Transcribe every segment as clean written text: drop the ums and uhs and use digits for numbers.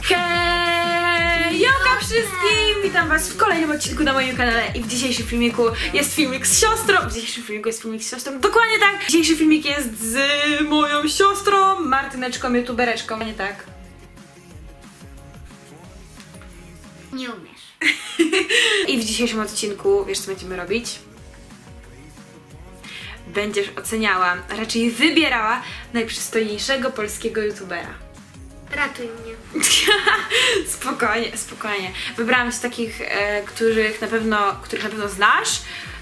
Hejka wszystkim! Witam was w kolejnym odcinku na moim kanale i w dzisiejszym filmiku jest filmik z siostrą. Dokładnie tak! Dzisiejszy filmik jest z moją siostrą, Martyneczką, youtubereczką, nie tak? Nie umiesz. I w dzisiejszym odcinku, wiesz co będziemy robić? Będziesz oceniała, a raczej wybierała najprzystojniejszego polskiego youtubera. Ratuj mnie. Spokojnie, spokojnie. Wybrałam ci takich, których na pewno znasz,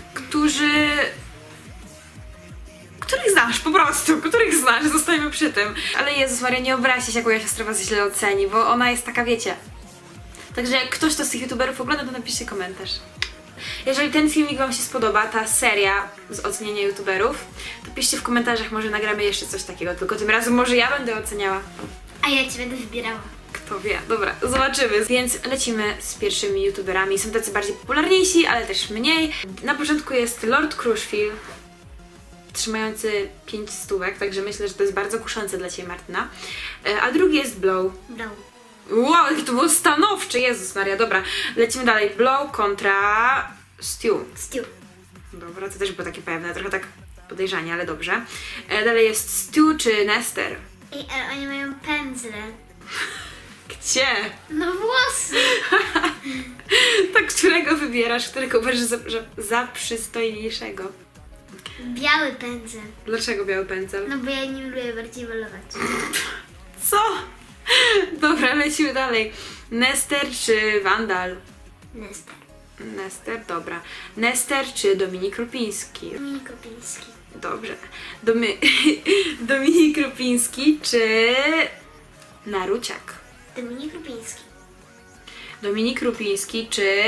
których znasz po prostu, których znasz, zostajemy przy tym. Ale Jezus Maria, nie obraźcie się, jak moja siostra was źle oceni, bo ona jest taka, wiecie. Także jak ktoś to z tych youtuberów ogląda, to napiszcie komentarz. Jeżeli ten filmik wam się spodoba, ta seria z oceniania youtuberów, to piszcie w komentarzach, może nagramy jeszcze coś takiego, tylko tym razem może ja będę oceniała. A ja cię będę wybierała. Kto wie, dobra, zobaczymy. Więc lecimy z pierwszymi youtuberami. Są tacy bardziej popularniejsi, ale też mniej. Na początku jest Lord Crushfield, trzymający 5 stówek, także myślę, że to jest bardzo kuszące dla ciebie, Martyna. A drugi jest Blow. Wow, jaki to było stanowcze, Jezus Maria, dobra. Lecimy dalej. Blow kontra Stew. Dobra, to też było takie pewne, trochę tak podejrzanie, ale dobrze. Dalej jest Stew czy Nester? Ej, ale oni mają pędzle. Gdzie? No włosy. Tak, którego wybierasz, którego uważasz za przystojniejszego? Biały pędzel. Dlaczego biały pędzel? No bo ja nie lubię bardziej malować. Co? Dobra, lecimy dalej. Nester czy Vandal? Nester. Nester, dobra. Nester czy Dominik Rupiński? Dominik Rupiński. Dobrze. Dominik Rupiński czy Naruciak? Dominik Rupiński. Dominik Rupiński czy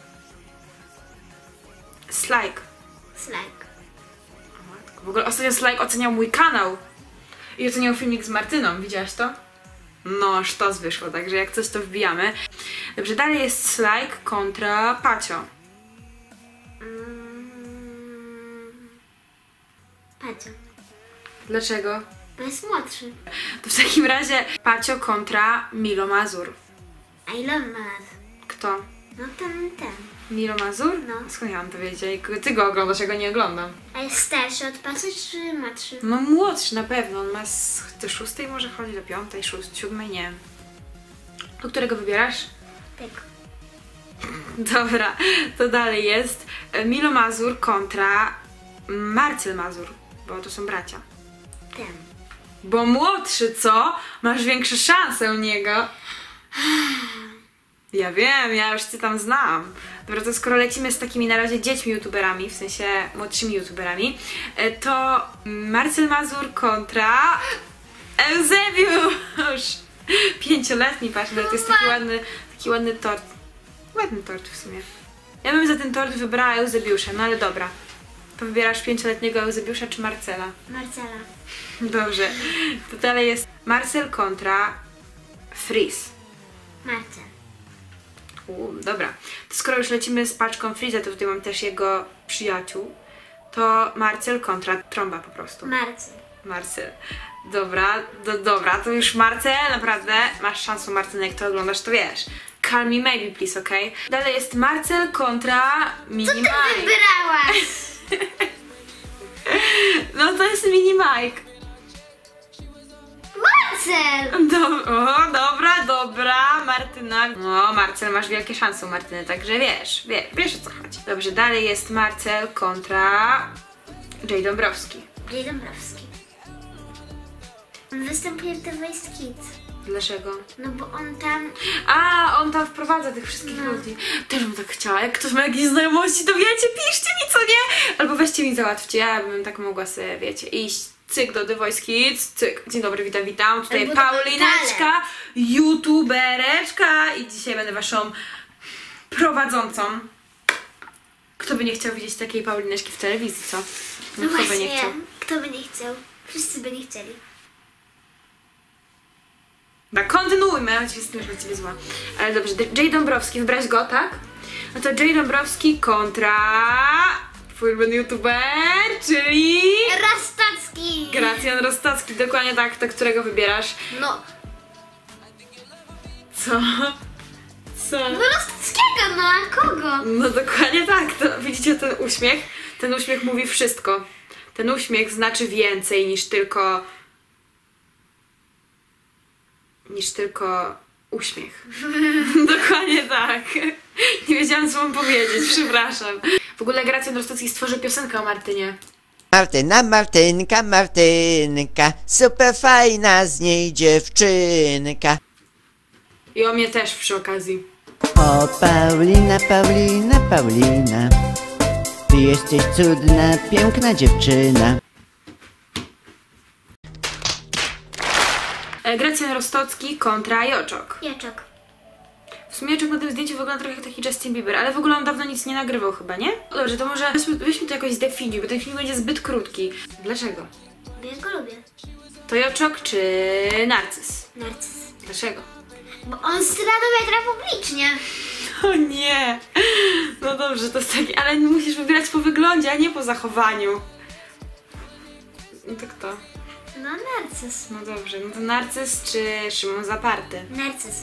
Slajk? Slajk. W ogóle ostatnio Slajk oceniał mój kanał i oceniał filmik z Martyną, widziałaś to? No, sztos wyszło, także jak coś to wbijamy. Dobrze, dalej jest Slajk kontra Pacio. Pacio. Dlaczego? Bo jest młodszy. To w takim razie Pacio kontra Milo Mazur. A ile on ma lat? Kto? No ten. Milo Mazur? No. Skąd ja mam to wiedzieć? Ty go oglądasz, ja go nie oglądam. A jest starszy od Pacio czy młodszy? No młodszy na pewno, on ma do 6 może chodzi, do 5, 7, nie wiem. Do którego wybierasz? Tak. Dobra, to dalej jest Milo Mazur kontra Marcel Mazur, bo to są bracia. Ten. Bo młodszy, co? Masz większe szanse u niego. Ja wiem, ja już cię tam znam. Dobra, to skoro lecimy z takimi na razie dziećmi youtuberami, w sensie młodszymi youtuberami, to Marcel Mazur kontra Eusebiusz. 5-letni, patrz, to jest taki ładny tort. Ładny tort w sumie. Ja bym za ten tort wybrała Eusebiusza, no ale dobra. To wybierasz 5-letniego Eusebiusza czy Marcela? Marcela. Dobrze. To dalej jest Marcel kontra Freeze. Marcel. Dobra. To skoro już lecimy z paczką Freeza, to tutaj mam też jego przyjaciół. To Marcel kontra Trąba po prostu. Marcel. Dobra, dobra, to już Marcel, naprawdę masz szansę, Marcel, jak to oglądasz, to wiesz. Call me maybe, please, okej? Dalej jest Marcel kontra Mini Mike. Co ty wybrałaś? No to jest Mini Mike. Marcel! Dobra, Martyna. No, Marcel, masz wielkie szanse u Martyny, także wiesz o co chodzi. Dobrze, dalej jest Marcel kontra Jay Dąbrowski. Jay Dąbrowski. On występuje w The Voice Kids. Dlaczego? No bo on tam... On tam wprowadza tych wszystkich ludzi. Też bym tak chciała. Jak ktoś ma jakieś znajomości, to wiecie, piszcie mi, co nie? Albo weźcie mi, załatwcie. Ja bym tak mogła sobie, wiecie, iść cyk do The Voice Kids, cyk. Dzień dobry, witam. Tutaj albo Paulineczka, youtubereczka i dzisiaj będę waszą prowadzącą. Kto by nie chciał widzieć takiej Paulineczki w telewizji, co? No kto by właśnie, nie chciał? kto by nie chciał? Wszyscy by nie chcieli. Tak, kontynuujmy, chociaż jestem już na ciebie zła. Ale dobrze, Jay Dąbrowski, wybrałeś go, tak? No to Jay Dąbrowski kontra twój ulubiony youtuber, czyli... Rostocki! Gracjan Rostocki, dokładnie tak, to którego wybierasz? No. Co? Co? No Rostockiego, no a kogo? No dokładnie tak, to widzicie ten uśmiech? Ten uśmiech mówi wszystko. Ten uśmiech znaczy więcej niż tylko uśmiech. Dokładnie tak. Nie wiedziałam, co mam powiedzieć, przepraszam. W ogóle Gracjan Rostocki stworzył piosenkę o Martynie. Martyna, Martynka, Martynka, super fajna z niej dziewczynka. I o mnie też przy okazji. O Paulina, Paulina, Paulina, ty jesteś cudna, piękna dziewczyna. Gracjan Rostocki kontra Joczok. Joczok. W sumie Joczok na tym zdjęciu wygląda trochę jak taki Justin Bieber, ale w ogóle on dawno nic nie nagrywał chyba, nie? Dobrze, to może weźmy to jakoś zdefiniuj, bo ten film będzie zbyt krótki. Dlaczego? Bo ja go lubię. To Joczok czy Narcyz? Narcyz. Dlaczego? Bo on strada wiatra publicznie. O nie! No dobrze, to jest taki, ale musisz wybierać po wyglądzie, a nie po zachowaniu. No to kto? No Narcyz. No dobrze, no to Narcyz czy Szymon Zaparty? Narcyz.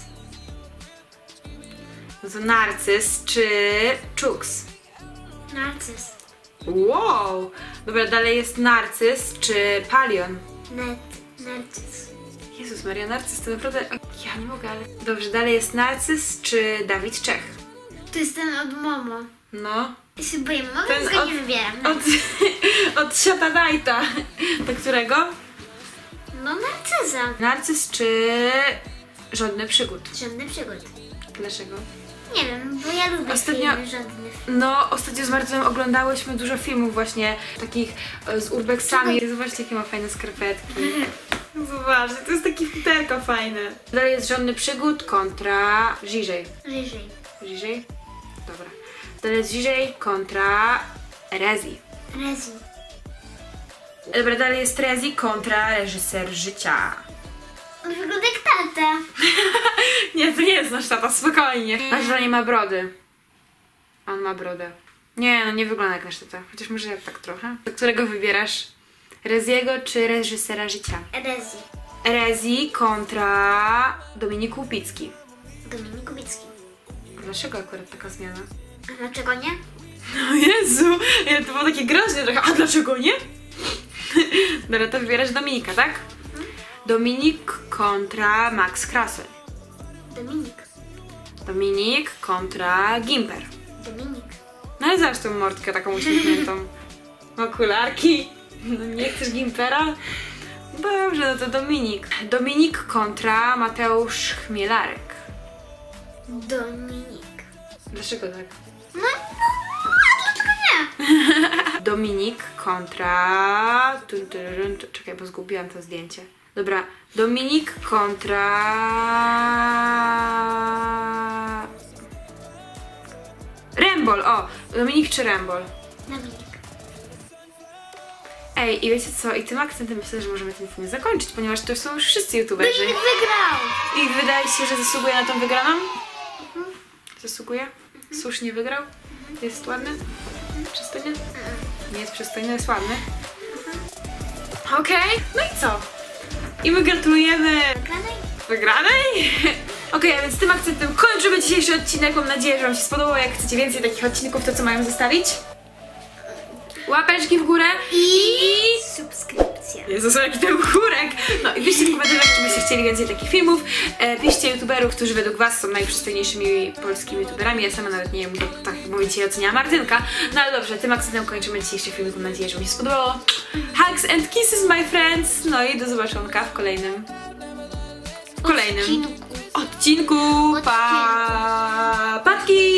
No to Narcyz czy Czuks? Narcyz. Wow! Dobra, dalej jest Narcyz czy Palion? Narcyz. Jezus Maria, Narcyz to naprawdę... Ja nie mogę, ale... Dobrze, dalej jest Narcyz czy Dawid Czech? To jest ten od Momo. No. Ja się boję, Momo, Ten więc go od- nie wybieram. Od Siata Dajta. Do którego? No Narcyza. Narcyz czy Żądny Przygód? Żadny przygód. Dlaczego? Nie wiem, bo ja lubię Ostatnio- filmy żadnych. No, ostatnio z Martyną oglądałyśmy dużo filmów właśnie takich z urbexami. Zobaczcie, jakie ma fajne skarpetki. Zobaczcie, to jest takie futerko fajne. Dalej jest Żądny Przygód kontra Żiżej. Ryżej. Żiżej? Dobra. Dalej jest Żiżej kontra Rezi. Rezi. Dobra, dalej jest Rezi kontra Reżyser Życia. On wygląda jak tata. Nie, to nie jest nasz tata, spokojnie. Nasz tata nie ma brody. On ma brodę. Nie, no nie wygląda jak nasz tata. Chociaż może tak trochę. Do którego wybierasz? Reziego czy Reżysera Życia? Rezi. Rezi kontra Dominik Łupicki. Dominik Kubicki. Dlaczego akurat taka zmiana? A dlaczego nie? O Jezu! To było takie groźne trochę. A dlaczego nie? Dobra, to wybierasz Dominika, tak? Dominik kontra Max Krasel. Dominik. Dominik kontra Gimper. Dominik. No ale zobacz tą mordkę taką uśmiechniętą. Okularki. No nie chcesz Gimpera? Dobrze, no to Dominik. Dominik kontra Mateusz Chmielarek. Dominik. Dlaczego tak? No, a dlaczego nie? Dominik kontra... Czekaj, bo zgubiłam to zdjęcie. Dobra, Dominik kontra... Rembol, o! Dominik czy Rembol? Dominik. Ej, i wiecie co? I tym akcentem myślę, że możemy ten film zakończyć, ponieważ to są już wszyscy youtuberzy. Dominik wygrał. I wydaje się, że zasługuje na tą wygraną? Zasługuje? Słusznie wygrał? Jest ładny? Przystojny? Nie jest przystojny, jest ładny. Okej, no i co? I my gratulujemy Wygranej? wygranej. Okej, a więc tym akcentem kończymy dzisiejszy odcinek. Mam nadzieję, że wam się spodobał. Jak chcecie więcej takich odcinków, to co mają zostawić? Łapeczki w górę i... Subskrypcja. Jezus, jaki ten chórek! No i piszcie w komentarzach, czy byście chcieli więcej takich filmów. Piszcie youtuberów, którzy według was są najprzystojniejszymi polskimi youtuberami. Ja sama nawet nie wiem, tak bo dzisiaj oceniała Martynka. No ale dobrze, tym akcentem kończymy dzisiejszy film. Mam nadzieję, że wam się spodobało. Hugs and kisses, my friends! No i do zobaczonka w kolejnym odcinku. Pa! Patki!